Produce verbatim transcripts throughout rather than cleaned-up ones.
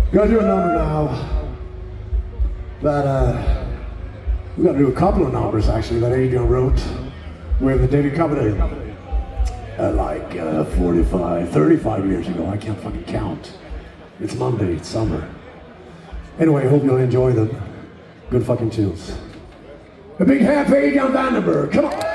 Gonna do a number now that uh, we gotta do a couple of numbers actually that Adrian wrote with David Coverdale uh, like uh, forty-five, thirty-five years ago. I can't fucking count. It's Monday, it's summer. Anyway, hope you'll enjoy them. Good fucking tunes. A big hand for Adrian Vandenberg. Come on.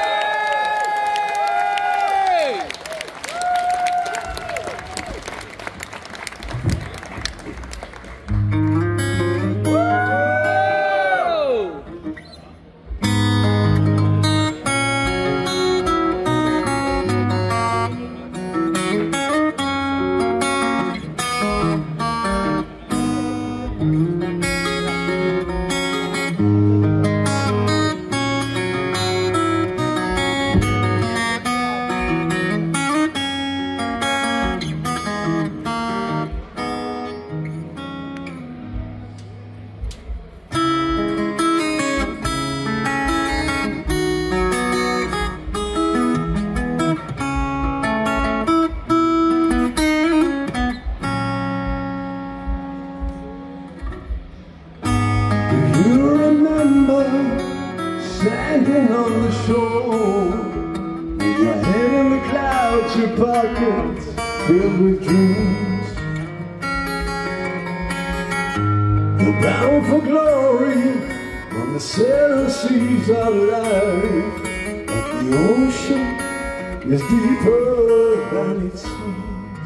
Standing on the shore, with your head in the clouds, your pockets filled with dreams. You're bound for glory on the sail seas of life, but the ocean is deeper than it seems.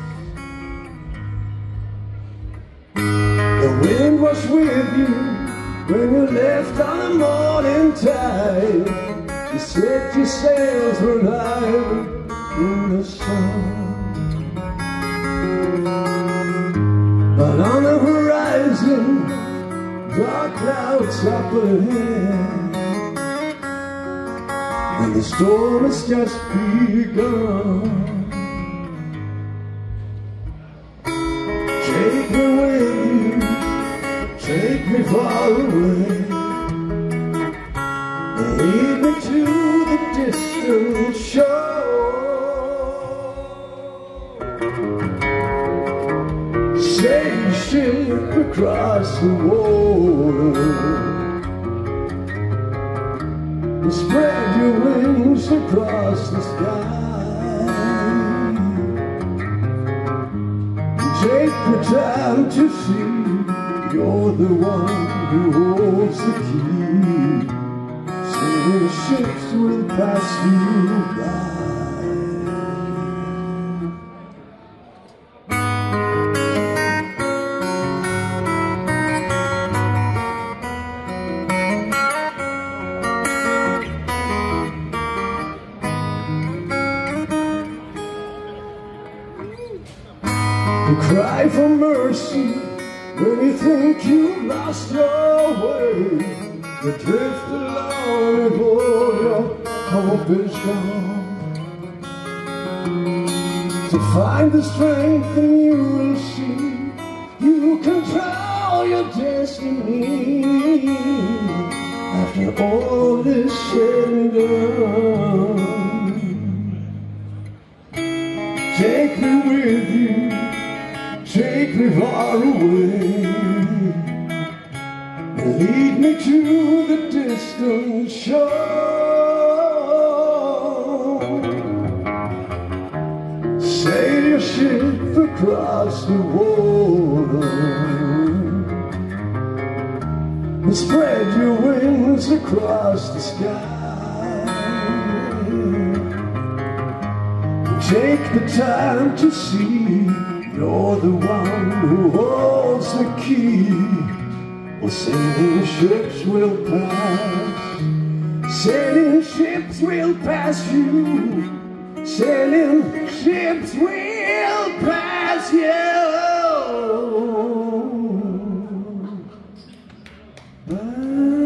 The wind was with you when you left on the morning tide. You set your sails were lying in the sun, but on the horizon, dark clouds up ahead, and the storm has just begun. Take me with you, take me far away, and lead me to the distant shore. Sail your ship across the water, and spread your wings across the sky. Take the time to see you're the one who holds the key. Sailing ships will pass you by. You cry for mercy when you think you've lost your way. You drift along before your hope is gone. To find the strength and you will see you control your destiny. After all is said and done, take me with you, take me far away, and lead me to the distant shore. Sail your ship across the water, and spread your wings across the sky. And take the time to see you're the one who holds the key. Well, sailing ships will pass, sailing ships will pass you, sailing ships will pass you by.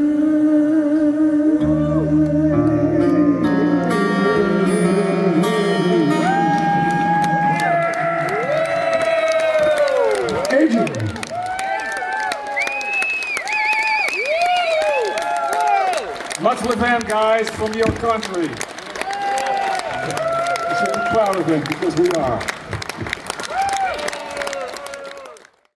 Much with him, guys, from your country. You should be proud of him, because we are.